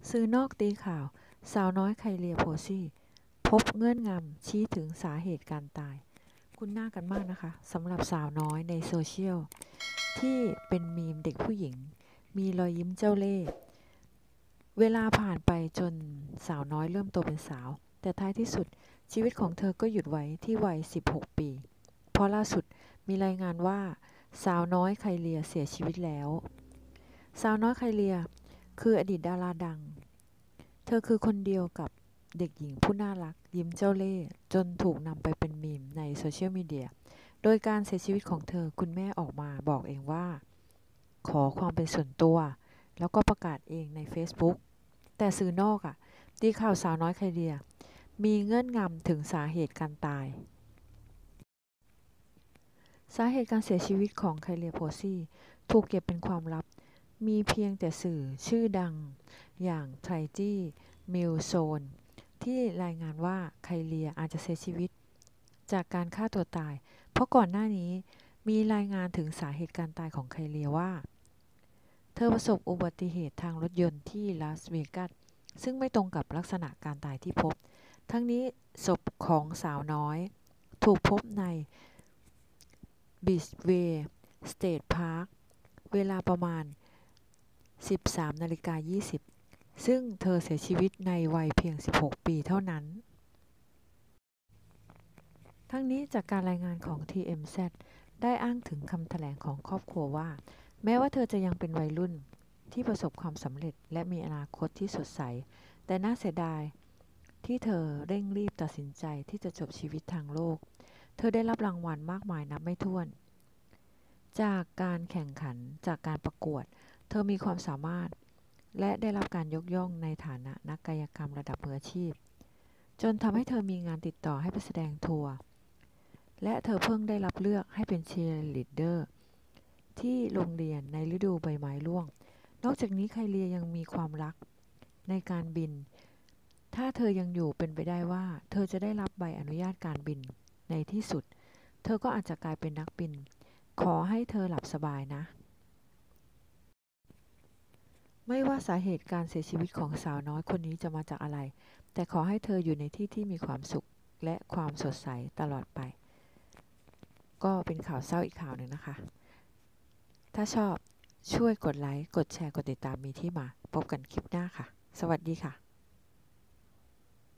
สื่อนอกตีข่าวสาวน้อยไคเลียโพซี่พบเงื่อนงำชี้ถึงสาเหตุการตายคุ้นหน้ากันมากนะคะสำหรับสาวน้อยในโซเชียลที่เป็นมีมเด็กผู้หญิงมีรอยยิ้มเจ้าเล่ห์เวลาผ่านไปจนสาวน้อยเริ่มโตเป็นสาวแต่ท้ายที่สุดชีวิตของเธอก็หยุดไว้ที่วัย16 ปีเพราะล่าสุดมีรายงานว่าสาวน้อยไคเลียเสียชีวิตแล้วสาวน้อยไคเลียคืออดีตดาราดังเธอคือคนเดียวกับเด็กหญิงผู้น่ารักยิ้มเจ้าเล่ห์จนถูกนำไปเป็นมีมในโซเชียลมีเดียโดยการเสียชีวิตของเธอคุณแม่ออกมาบอกเองว่าขอความเป็นส่วนตัวแล้วก็ประกาศเองใน Facebook แต่สื่อนอกตีข่าวสาวน้อยไคเลียมีเงื่อนงำถึงสาเหตุการตายสาเหตุการเสียชีวิตของไคเลียโพซี่ถูกเก็บเป็นความลับมีเพียงแต่สื่อชื่อดังอย่างไทรจี้มิลโซนที่รายงานว่าไคเลียอาจจะเสียชีวิตจากการฆ่าตัวตายเพราะก่อนหน้านี้มีรายงานถึงสาเหตุการตายของไคเลียว่าเธอประสบอุบัติเหตุทางรถยนต์ที่ลาสเวกัสซึ่งไม่ตรงกับลักษณะการตายที่พบทั้งนี้ศพของสาวน้อยถูกพบในบีชเวย์สเตทพาร์คเวลาประมาณ 13:20 น.ซึ่งเธอเสียชีวิตในวัยเพียง 16 ปีเท่านั้น ทั้งนี้จากการรายงานของ TMZ ได้อ้างถึงคำแถลงของครอบครัวว่าแม้ว่าเธอจะยังเป็นวัยรุ่นที่ประสบความสำเร็จและมีอนาคตที่สดใสแต่น่าเสียดายที่เธอเร่งรีบตัดสินใจที่จะจบชีวิตทางโลกเธอได้รับรางวัลมากมายนับไม่ถ้วนจากการแข่งขันจากการประกวดเธอมีความสามารถและได้รับการยกย่องในฐานะนักกายกรรมระดับมืออาชีพจนทำให้เธอมีงานติดต่อให้ไปแสดงทัวร์และเธอเพิ่งได้รับเลือกให้เป็นเชียร์ลีดเดอร์ที่โรงเรียนในฤดูใบไม้ร่วงนอกจากนี้ไคเลียยังมีความรักในการบินถ้าเธอยังอยู่เป็นไปได้ว่าเธอจะได้รับใบอนุญาตการบินในที่สุดเธอก็อาจจะกลายเป็นนักบินขอให้เธอหลับสบายนะไม่ว่าสาเหตุการเสียชีวิตของสาวน้อยคนนี้จะมาจากอะไรแต่ขอให้เธออยู่ในที่ที่มีความสุขและความสดใสตลอดไปก็เป็นข่าวเศร้าอีกข่าวหนึ่งนะคะถ้าชอบช่วยกดไลค์กดแชร์กดติดตามมีที่มาพบกันคลิปหน้าค่ะสวัสดีค่ะ